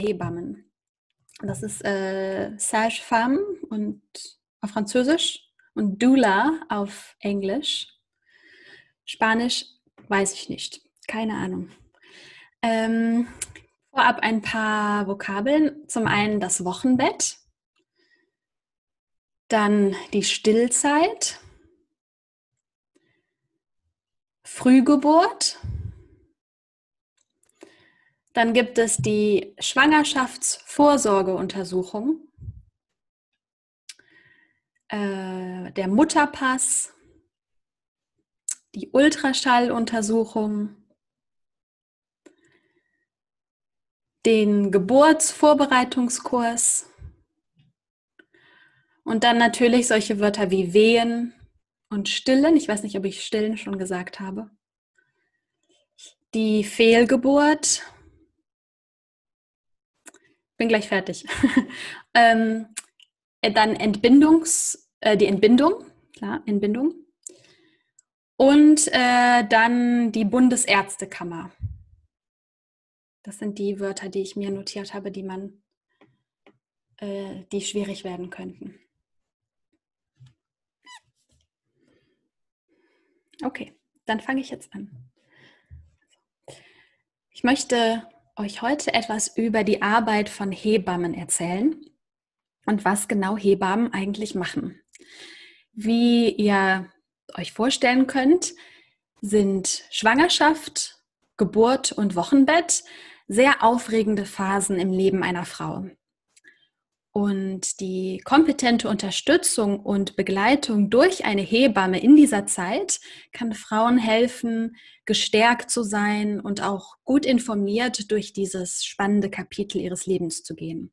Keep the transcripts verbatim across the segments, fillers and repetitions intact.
Hebammen. Das ist äh, Sage-Femme und auf Französisch und Doula auf Englisch. Spanisch weiß ich nicht, keine Ahnung. Ähm, vorab ein paar Vokabeln. Zum einen das Wochenbett, dann die Stillzeit, Frühgeburt. Dann gibt es die Schwangerschaftsvorsorgeuntersuchung, äh, der Mutterpass, die Ultraschalluntersuchung, den Geburtsvorbereitungskurs und dann natürlich solche Wörter wie Wehen und Stillen. Ich weiß nicht, ob ich Stillen schon gesagt habe. Die Fehlgeburt. Bin gleich fertig. ähm, dann Entbindungs, äh, die Entbindung, klar, Entbindung. Und äh, dann die Bundesärztekammer. Das sind die Wörter, die ich mir notiert habe, die man, äh, die schwierig werden könnten. Okay, dann fange ich jetzt an. Ich möchte euch heute etwas über die Arbeit von Hebammen erzählen und was genau Hebammen eigentlich machen. Wie ihr euch vorstellen könnt, sind Schwangerschaft, Geburt und Wochenbett sehr aufregende Phasen im Leben einer Frau. Und die kompetente Unterstützung und Begleitung durch eine Hebamme in dieser Zeit kann Frauen helfen, gestärkt zu sein und auch gut informiert durch dieses spannende Kapitel ihres Lebens zu gehen.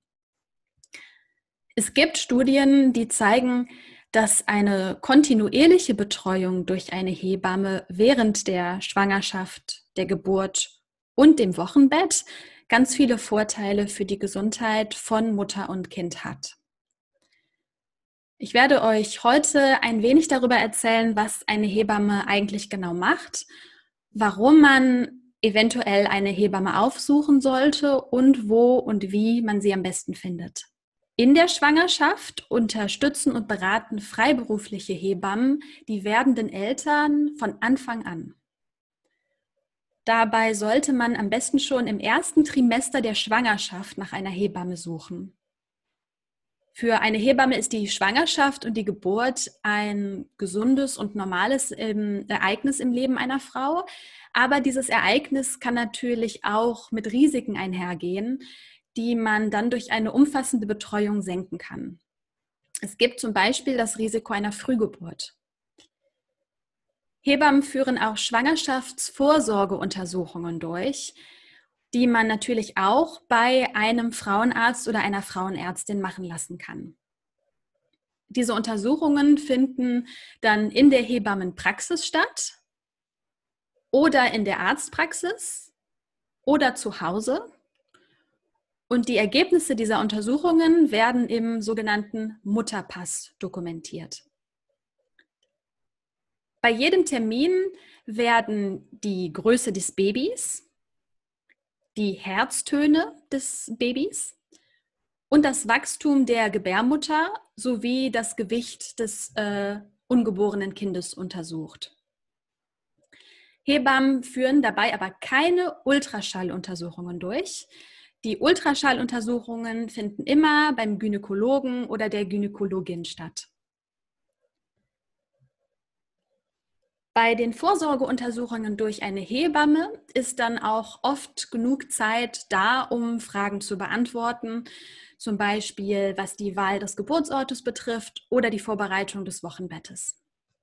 Es gibt Studien, die zeigen, dass eine kontinuierliche Betreuung durch eine Hebamme während der Schwangerschaft, der Geburt und dem Wochenbett ganz viele Vorteile für die Gesundheit von Mutter und Kind hat. Ich werde euch heute ein wenig darüber erzählen, was eine Hebamme eigentlich genau macht, warum man eventuell eine Hebamme aufsuchen sollte und wo und wie man sie am besten findet. In der Schwangerschaft unterstützen und beraten freiberufliche Hebammen die werdenden Eltern von Anfang an. Dabei sollte man am besten schon im ersten Trimester der Schwangerschaft nach einer Hebamme suchen. Für eine Hebamme ist die Schwangerschaft und die Geburt ein gesundes und normales Ereignis im Leben einer Frau. Aber dieses Ereignis kann natürlich auch mit Risiken einhergehen, die man dann durch eine umfassende Betreuung senken kann. Es gibt zum Beispiel das Risiko einer Frühgeburt. Hebammen führen auch Schwangerschaftsvorsorgeuntersuchungen durch, die man natürlich auch bei einem Frauenarzt oder einer Frauenärztin machen lassen kann. Diese Untersuchungen finden dann in der Hebammenpraxis statt oder in der Arztpraxis oder zu Hause. Und die Ergebnisse dieser Untersuchungen werden im sogenannten Mutterpass dokumentiert. Bei jedem Termin werden die Größe des Babys, die Herztöne des Babys und das Wachstum der Gebärmutter sowie das Gewicht des äh, ungeborenen Kindes untersucht. Hebammen führen dabei aber keine Ultraschalluntersuchungen durch. Die Ultraschalluntersuchungen finden immer beim Gynäkologen oder der Gynäkologin statt. Bei den Vorsorgeuntersuchungen durch eine Hebamme ist dann auch oft genug Zeit da, um Fragen zu beantworten, zum Beispiel was die Wahl des Geburtsortes betrifft oder die Vorbereitung des Wochenbettes.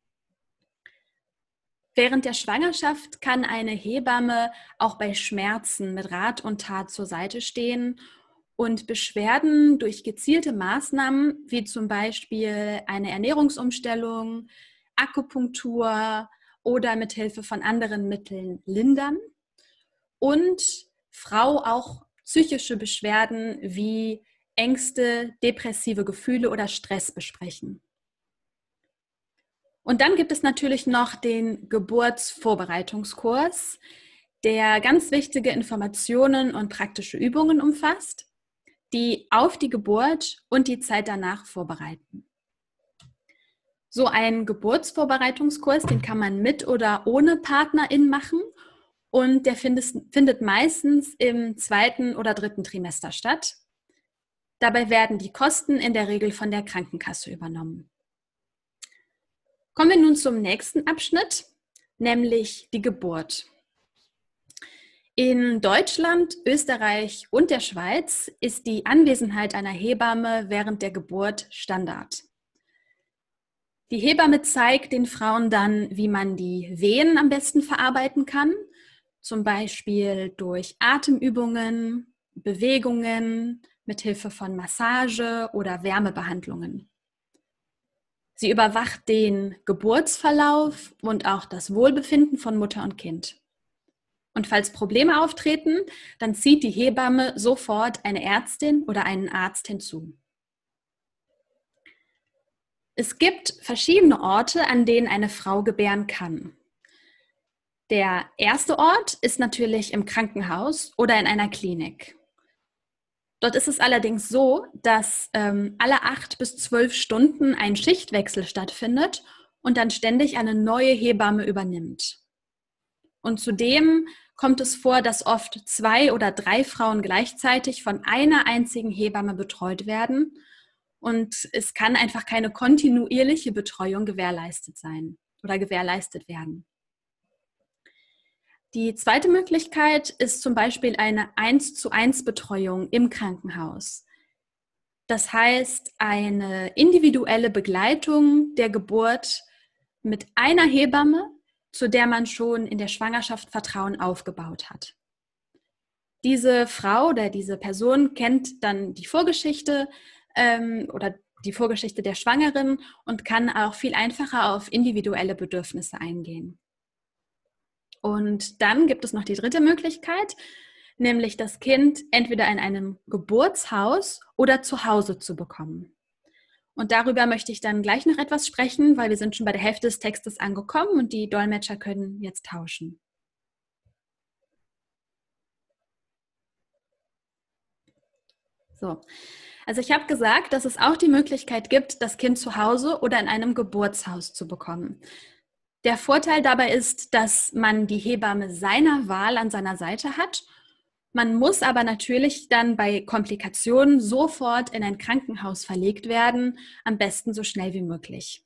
Während der Schwangerschaft kann eine Hebamme auch bei Schmerzen mit Rat und Tat zur Seite stehen und Beschwerden durch gezielte Maßnahmen wie zum Beispiel eine Ernährungsumstellung, Akupunktur oder mit Hilfe von anderen Mitteln lindern und Frau auch psychische Beschwerden wie Ängste, depressive Gefühle oder Stress besprechen. Und dann gibt es natürlich noch den Geburtsvorbereitungskurs, der ganz wichtige Informationen und praktische Übungen umfasst. die auf die Geburt und die Zeit danach vorbereiten. So einen Geburtsvorbereitungskurs, den kann man mit oder ohne Partnerin machen und der findet, findet meistens im zweiten oder dritten Trimester statt. Dabei werden die Kosten in der Regel von der Krankenkasse übernommen. Kommen wir nun zum nächsten Abschnitt, nämlich die Geburt. In Deutschland, Österreich und der Schweiz ist die Anwesenheit einer Hebamme während der Geburt Standard. Die Hebamme zeigt den Frauen dann, wie man die Wehen am besten verarbeiten kann, zum Beispiel durch Atemübungen, Bewegungen, mithilfe von Massage oder Wärmebehandlungen. Sie überwacht den Geburtsverlauf und auch das Wohlbefinden von Mutter und Kind. Und falls Probleme auftreten, dann zieht die Hebamme sofort eine Ärztin oder einen Arzt hinzu. Es gibt verschiedene Orte, an denen eine Frau gebären kann. Der erste Ort ist natürlich im Krankenhaus oder in einer Klinik. Dort ist es allerdings so, dass ähm, alle acht bis zwölf Stunden ein Schichtwechsel stattfindet und dann ständig eine neue Hebamme übernimmt. Und zudem kommt es vor, dass oft zwei oder drei Frauen gleichzeitig von einer einzigen Hebamme betreut werden. Und es kann einfach keine kontinuierliche Betreuung gewährleistet sein oder gewährleistet werden. Die zweite Möglichkeit ist zum Beispiel eine eins zu eins Betreuung im Krankenhaus. Das heißt, eine individuelle Begleitung der Geburt mit einer Hebamme, zu der man schon in der Schwangerschaft Vertrauen aufgebaut hat. Diese Frau oder diese Person kennt dann die Vorgeschichte ähm, oder die Vorgeschichte der Schwangeren und kann auch viel einfacher auf individuelle Bedürfnisse eingehen. Und dann gibt es noch die dritte Möglichkeit, nämlich das Kind entweder in einem Geburtshaus oder zu Hause zu bekommen. Und darüber möchte ich dann gleich noch etwas sprechen, weil wir sind schon bei der Hälfte des Textes angekommen und die Dolmetscher können jetzt tauschen. So, also ich habe gesagt, dass es auch die Möglichkeit gibt, das Kind zu Hause oder in einem Geburtshaus zu bekommen. Der Vorteil dabei ist, dass man die Hebamme seiner Wahl an seiner Seite hat. Man muss aber natürlich dann bei Komplikationen sofort in ein Krankenhaus verlegt werden, am besten so schnell wie möglich.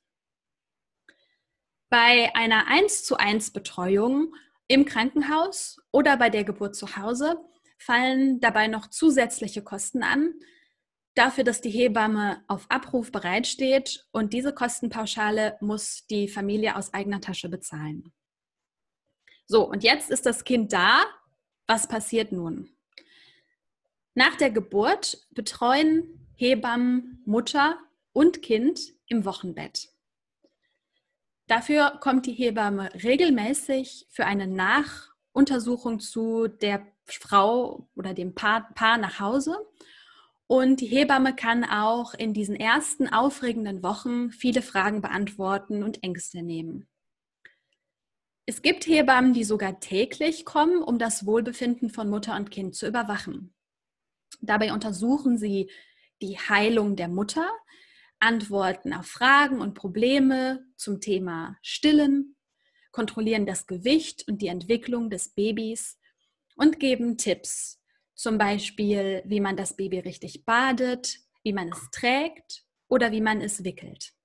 Bei einer eins zu eins Betreuung im Krankenhaus oder bei der Geburt zu Hause fallen dabei noch zusätzliche Kosten an, dafür, dass die Hebamme auf Abruf bereitsteht und diese Kostenpauschale muss die Familie aus eigener Tasche bezahlen. So, und jetzt ist das Kind da. Was passiert nun? Nach der Geburt betreuen Hebammen Mutter und Kind im Wochenbett. Dafür kommt die Hebamme regelmäßig für eine Nachuntersuchung zu der Frau oder dem Paar, Paar nach Hause. Und die Hebamme kann auch in diesen ersten aufregenden Wochen viele Fragen beantworten und Ängste nehmen. Es gibt Hebammen, die sogar täglich kommen, um das Wohlbefinden von Mutter und Kind zu überwachen. Dabei untersuchen sie die Heilung der Mutter, antworten auf Fragen und Probleme zum Thema Stillen, kontrollieren das Gewicht und die Entwicklung des Babys und geben Tipps. Zum Beispiel, wie man das Baby richtig badet, wie man es trägt oder wie man es wickelt.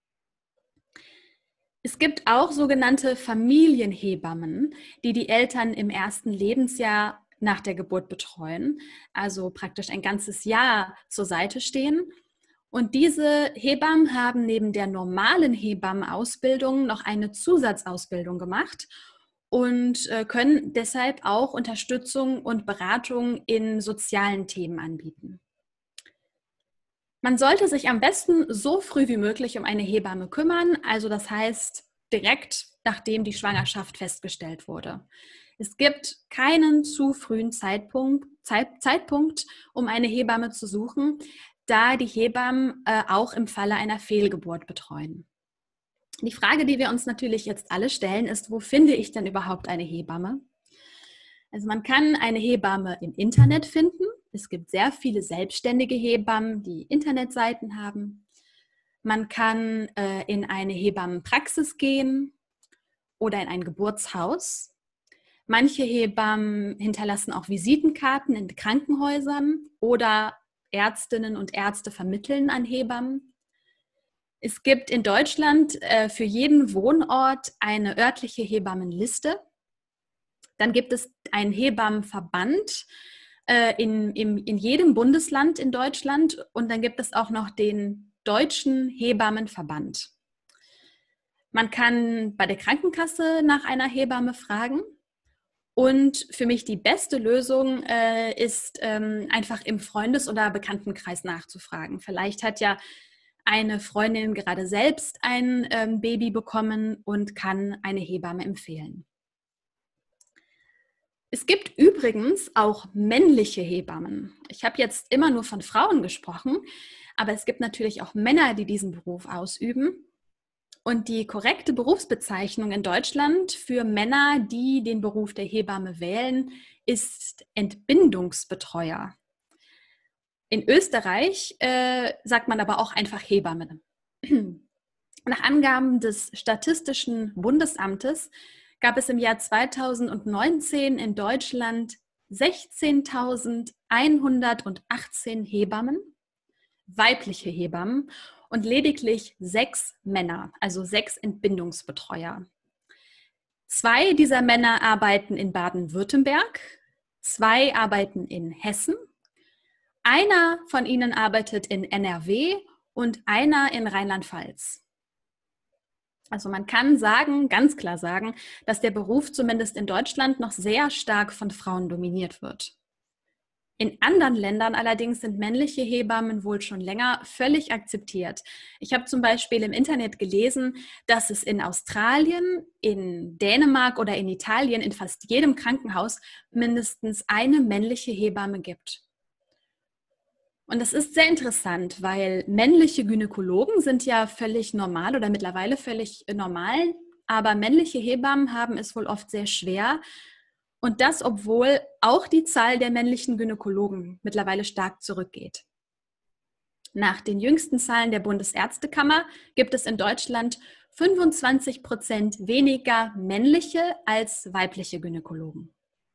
Es gibt auch sogenannte Familienhebammen, die die Eltern im ersten Lebensjahr nach der Geburt betreuen, also praktisch ein ganzes Jahr zur Seite stehen. Und diese Hebammen haben neben der normalen Hebammenausbildung noch eine Zusatzausbildung gemacht und können deshalb auch Unterstützung und Beratung in sozialen Themen anbieten. Man sollte sich am besten so früh wie möglich um eine Hebamme kümmern, also das heißt direkt nachdem die Schwangerschaft festgestellt wurde. Es gibt keinen zu frühen Zeitpunkt, Zeit, Zeitpunkt, um eine Hebamme zu suchen, da die Hebammen äh, auch im Falle einer Fehlgeburt betreuen. Die Frage, die wir uns natürlich jetzt alle stellen, ist, wo finde ich denn überhaupt eine Hebamme? Also man kann eine Hebamme im Internet finden. Es gibt sehr viele selbstständige Hebammen, die Internetseiten haben. Man kann äh, in eine Hebammenpraxis gehen oder in ein Geburtshaus. Manche Hebammen hinterlassen auch Visitenkarten in Krankenhäusern oder Ärztinnen und Ärzte vermitteln an Hebammen. Es gibt in Deutschland äh, für jeden Wohnort eine örtliche Hebammenliste. Dann gibt es einen Hebammenverband äh, in, in, in jedem Bundesland in Deutschland und dann gibt es auch noch den Deutschen Hebammenverband. Man kann bei der Krankenkasse nach einer Hebamme fragen. Und für mich die beste Lösung äh, ist ähm, einfach im Freundes- oder Bekanntenkreis nachzufragen. Vielleicht hat ja eine Freundin gerade selbst ein ähm, Baby bekommen und kann eine Hebamme empfehlen. Es gibt übrigens auch männliche Hebammen. Ich habe jetzt immer nur von Frauen gesprochen, aber es gibt natürlich auch Männer, die diesen Beruf ausüben. Und die korrekte Berufsbezeichnung in Deutschland für Männer, die den Beruf der Hebamme wählen, ist Entbindungsbetreuer. In Österreich äh, sagt man aber auch einfach Hebamme. Nach Angaben des Statistischen Bundesamtes gab es im Jahr zweitausendneunzehn in Deutschland sechzehntausendeinhundertachtzehn Hebammen, weibliche Hebammen, und lediglich sechs Männer, also sechs Entbindungsbetreuer. Zwei dieser Männer arbeiten in Baden-Württemberg, zwei arbeiten in Hessen, einer von ihnen arbeitet in N R W und einer in Rheinland-Pfalz. Also man kann sagen, ganz klar sagen, dass der Beruf zumindest in Deutschland noch sehr stark von Frauen dominiert wird. In anderen Ländern allerdings sind männliche Hebammen wohl schon länger völlig akzeptiert. Ich habe zum Beispiel im Internet gelesen, dass es in Australien, in Dänemark oder in Italien in fast jedem Krankenhaus mindestens eine männliche Hebamme gibt. Und das ist sehr interessant, weil männliche Gynäkologen sind ja völlig normal oder mittlerweile völlig normal, aber männliche Hebammen haben es wohl oft sehr schwer. Und das, obwohl auch die Zahl der männlichen Gynäkologen mittlerweile stark zurückgeht. Nach den jüngsten Zahlen der Bundesärztekammer gibt es in Deutschland fünfundzwanzig Prozent weniger männliche als weibliche Gynäkologen.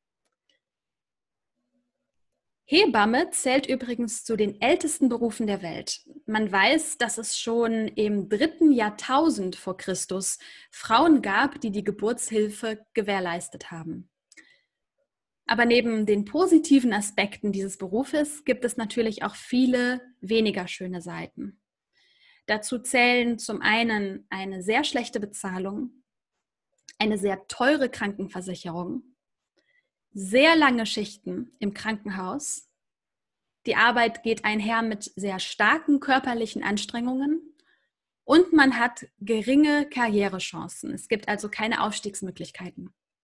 Hebamme zählt übrigens zu den ältesten Berufen der Welt. Man weiß, dass es schon im dritten Jahrtausend vor Christus Frauen gab, die die Geburtshilfe gewährleistet haben. Aber neben den positiven Aspekten dieses Berufes gibt es natürlich auch viele weniger schöne Seiten. Dazu zählen zum einen eine sehr schlechte Bezahlung, eine sehr teure Krankenversicherung, sehr lange Schichten im Krankenhaus. Die Arbeit geht einher mit sehr starken körperlichen Anstrengungen und man hat geringe Karrierechancen. Es gibt also keine Aufstiegsmöglichkeiten.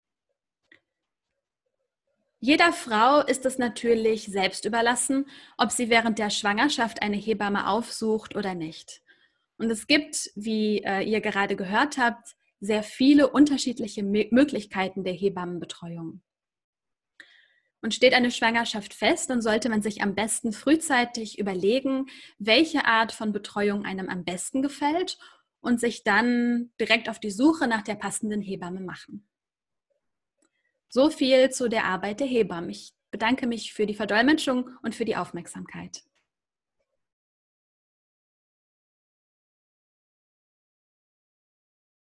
Jeder Frau ist es natürlich selbst überlassen, ob sie während der Schwangerschaft eine Hebamme aufsucht oder nicht. Und es gibt, wie äh, ihr gerade gehört habt, sehr viele unterschiedliche Möglichkeiten der Hebammenbetreuung. Und steht eine Schwangerschaft fest, dann sollte man sich am besten frühzeitig überlegen, welche Art von Betreuung einem am besten gefällt und sich dann direkt auf die Suche nach der passenden Hebamme machen. So viel zu der Arbeit der Hebammen. Ich bedanke mich für die Verdolmetschung und für die Aufmerksamkeit.